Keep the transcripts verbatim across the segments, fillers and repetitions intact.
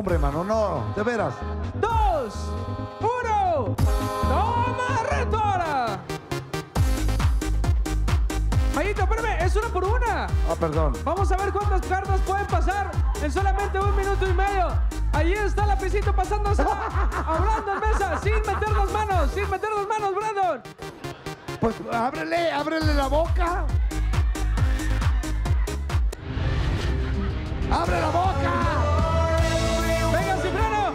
hombre, mano, no, de veras. Dos, uno, toma reto ahora. Mayito, espérame, es una por una. Ah, perdón. Vamos a ver cuántas cartas pueden pasar en solamente un minuto y medio. Ahí está el lapicito pasándose a Brandon Mesa, sin meter las manos, sin meter las manos, Brandon. Pues ábrele, ábrele la boca. ¡Abre la boca! ¡Venga, Cipriano!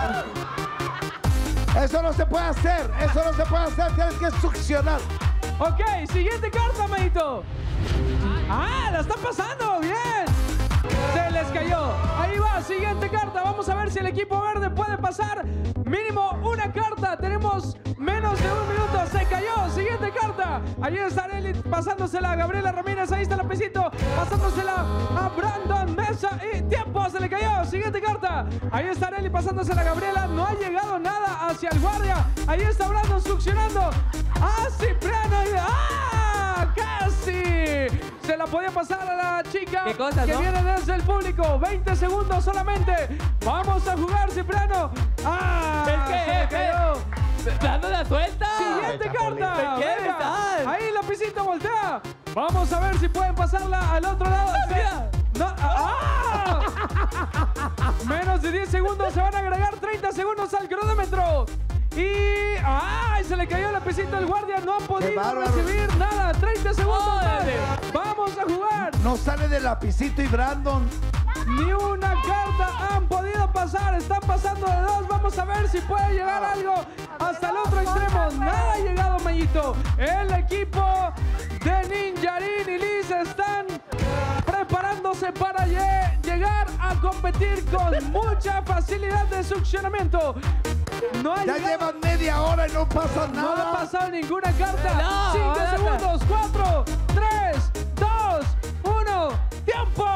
Eso no se puede hacer, eso no se puede hacer, tienes que succionar. Ok, siguiente carta, Mayito. ¡Ah, la están pasando! ¡Bien! Se les cayó. Ahí va, siguiente carta. Vamos a ver si el equipo verde puede pasar mínimo una carta. Tenemos menos de un minuto. Se cayó. Siguiente carta. Ahí está Arely pasándosela a Gabriela Ramírez. Ahí está el lapicito pasándosela a Brandon Mesa. Y tiempo, se le cayó. Siguiente carta. Ahí está Arely pasándosela a Gabriela. No ha llegado nada hacia el guardia. Ahí está Brandon succionando a Cipriano. Y ¡ah! ¡Casi! Se la podía pasar a la chica ¿Qué cosa, que no? viene desde el público. veinte segundos solamente. Vamos a jugar, Cipriano. ¡Ah! ¿El qué? Se le cayó. ¡Dando la suelta! Siguiente carta. ¿Qué Venga. tal? Ahí la pisita voltea. Vamos a ver si pueden pasarla al otro lado. mira. No, ¡ah! Menos de diez segundos. Se van a agregar treinta segundos al cronómetro. Y ¡ay! Se le cayó la pisita al guardia. No ha podido bárbaro. recibir nada. treinta segundos más. Órale. Vamos a jugar. No sale de lapicito y Brandon. Ni una carta han podido pasar. Están pasando de dos. Vamos a ver si puede llegar algo hasta el otro extremo. Nada ha llegado, Mayito. El equipo de Ninjarin y Liz están preparándose para lle- llegar a competir con mucha facilidad de succionamiento. No ha Ya llegado- llevan media hora y no pasa no ha nada. pasado ninguna carta. No, Cinco nada. segundos. Cuatro, tres, dos, uno. ¡Tiempo!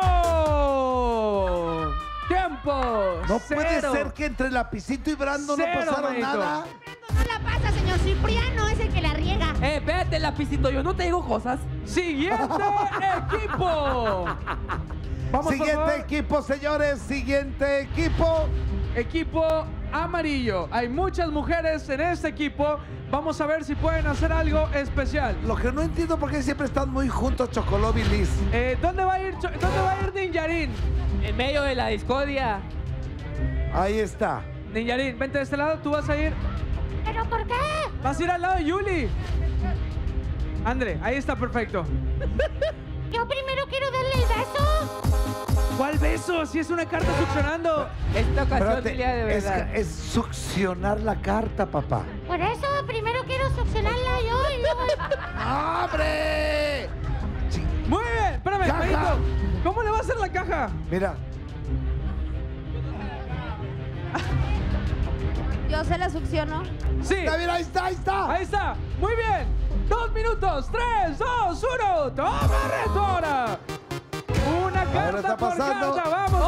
¡Tiempo! No Cero. puede ser que entre lapicito y Brandon no Cero, pasaron manito. nada. No la pasa, señor Cipriano, es el que la riega. Eh, espérate, lapicito, yo no te digo cosas. Siguiente equipo. Vamos, por Siguiente favor. equipo, señores. Siguiente equipo. Equipo amarillo. Hay muchas mujeres en este equipo. Vamos a ver si pueden hacer algo especial. Lo que no entiendo por qué siempre están muy juntos Chocolov y Liz. Eh, ¿dónde va a ir, Cho- ¿Dónde va a ir Ninjarin? En medio de la discordia. Ahí está. Ninjarin, vente de este lado. Tú vas a ir. ¿Pero por qué? Vas a ir al lado de Yuli. André, ahí está perfecto. Yo primero quiero darle el beso. ¿Cuál beso? Si es una carta succionando. Esta ocasión, Espérate, Lilia, de es, verdad. es succionar la carta, papá. Por eso primero quiero succionarla yo y luego... ¡Abre! Sí, Muy bien. Espérame, Caja. Mayito. ¿Cómo le va a hacer la caja? mira, Yo se la succiono. Sí. está bien, ahí está, ahí está. Ahí está. Muy bien. Dos minutos. Tres, dos, uno. Toma reto ahora. Una carta está por pasando. carta. Vamos.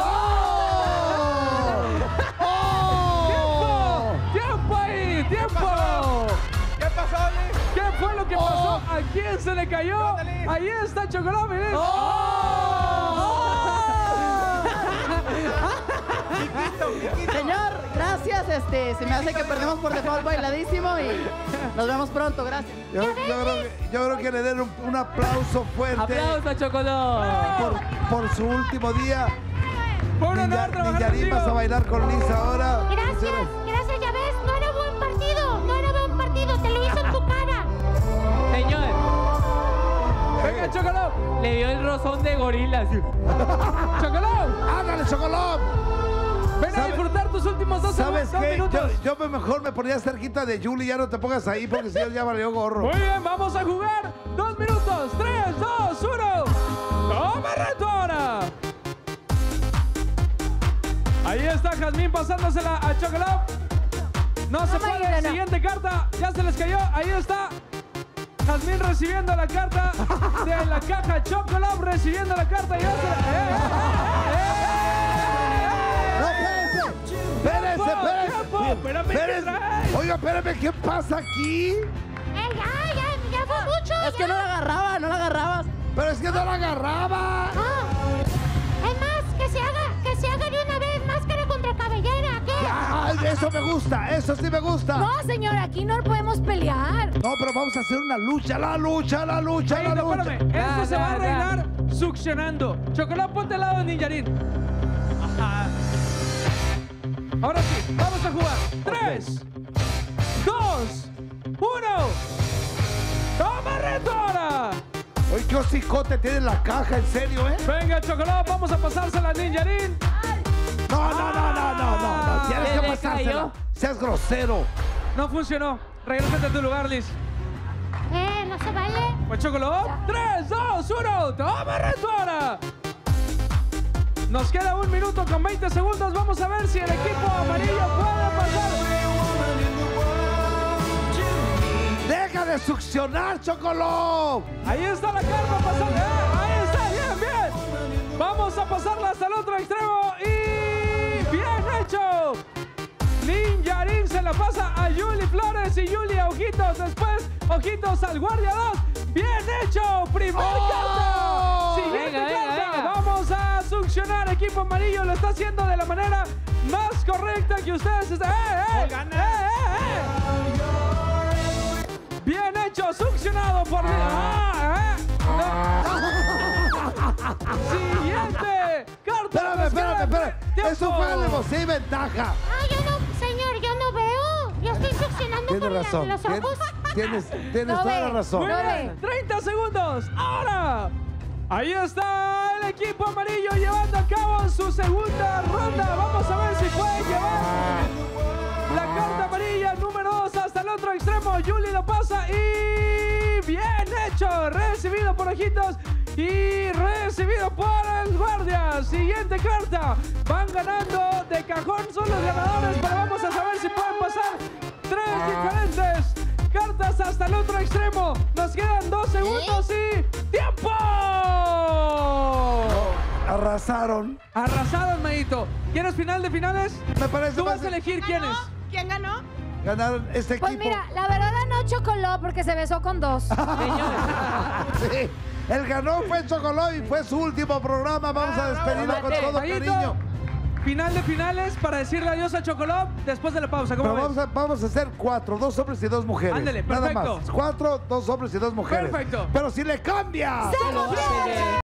¡Oh! ¡Tiempo! ¡Tiempo ahí! ¡Tiempo! ¿Qué pasó, Liz? ¿Qué fue lo que Oh. pasó? ¿A quién se le cayó? ¿Dónde, Liz? Ahí está Chocolate. Liz. Señor, gracias. Este, se me hace que perdemos por default bailadísimo y nos vemos pronto. Gracias. Yo, yo creo, que- yo creo que le den un, un aplauso fuerte ¡Aplausos a Chocolón! por, por su último día. Fue un honor Ninja- trabajar Ninjarin, vas a contigo. bailar con Liz ahora. Gracias, gracias, ya ves, no era buen partido, no era buen partido, te lo hizo en tu cara. Señor, Venga, Chocolate. le dio el rozón de gorila. así. Chocolate. ¡Ándale, Chocolov! Ven a ¿Sabe- disfrutar tus últimos dos, ¿Sabes dos qué? Yo, minutos. yo me- mejor me ponía cerquita de Julie. Ya no te pongas ahí porque si no ya valió gorro. Muy bien, vamos a jugar. Dos minutos. Tres, dos, uno. ¡Toma reto ahora! Ahí está Jazmín pasándosela a Chocolate. No se Toma, puede. Irene. Siguiente carta. Ya se les cayó. Ahí está. Jazmín recibiendo la carta de la caja. Chocolate recibiendo la carta. Ya se la... ¡Eh! ¡No, ¡Eh! espérense! ¡Espérense, espérense! ¡Tiempo! Espérame, ¿qué Espérense. traes? Oiga, espérame, ¿qué pasa aquí? Eh, ya, ya, ya fue mucho. Es que no la agarraba, no la agarrabas. Pero es que no la agarraba. Ah, es más, que se haga, que se haga de una vez máscara contra cabellera. Eso me gusta, eso sí me gusta. No, señor, aquí no podemos pelear. No, pero vamos a hacer una lucha, la lucha, la lucha, la Mayito, lucha. espérame. Esto Ya, se va a ya, arreglar succionando. Chocolate, ponte al lado de Ninjarín. Ajá. Ahora sí, vamos a jugar. Tres, dos, uno. ¡Toma reto ahora! Oye, qué hocicote tiene la caja, en serio, ¿eh? Venga, Chocolate, vamos a pasársela a Ninjarín. No, no, no, no, no, no, no. Tienes Se que le pasársela. cayó. Seas grosero. No funcionó. Regrésate a tu lugar, Liz. Eh, no se vale. Pues Chocolate, tres, dos, uno. ¡Toma reto ahora! Nos queda un minuto con veinte segundos. Vamos a ver si el equipo amarillo puede pasar. ¡Deja de succionar, Chocolate! Ahí está la carta pasando. ¡Eh! Ahí está, bien, bien. Vamos a pasarla hasta el otro extremo. Y bien hecho. Ninjarín se la pasa a Yuli Flores y Yuli a Ojitos. Después, Ojitos al Guardia dos. Bien hecho. Primer ¡Oh! carta. Siguiente Venga, venga, carta. venga. Vamos a succionar. Equipo amarillo lo está haciendo de la manera más correcta que ustedes están. ¡Eh, eh! ¡Eh, eh, eh! Bien hecho, succionado por... ¡Ah! ¿eh? No. Siguiente carta. Espérame, nos espérame, queda espérame. tiempo. Eso fue alevosía y ventaja. Ah, yo no, señor, yo no veo. Yo estoy succionando Tienes con la- razón. los Tien- ojos. Tienes, tienes No toda ve. la razón. Muy No bien, ve. treinta segundos. Ahora. Ahí está el equipo amarillo llevando a cabo su segunda ronda. Vamos a ver si puede llevar la carta amarilla número dos hasta el otro extremo. Yuli lo pasa y bien hecho. Recibido por Ojitos y recibido por el guardia. Siguiente carta. Van ganando de cajón. Son los ganadores, pero vamos a saber si pueden pasar tres diferentes cartas hasta el otro extremo. Nos quedan dos segundos y ¡tiempo! Arrasaron. Arrasaron, Mayito. ¿Quieres final de finales? Me parece Tú más vas a elegir quién es. ¿Quién ganó? Ganaron este Pues equipo. mira, la verdad no chocoló porque se besó con dos. Señor. Sí. El ganón fue Chocolate y fue su último programa. Vamos a despedirlo con todo Mayito, cariño. final de finales para decirle adiós a Chocolate después de la pausa. ¿Cómo Pero ves? vamos a, vamos a hacer cuatro, dos hombres y dos mujeres. Ándele, Nada perfecto. más. Cuatro, dos hombres y dos mujeres. Perfecto. Pero si le cambia. ¡Se lo quiere!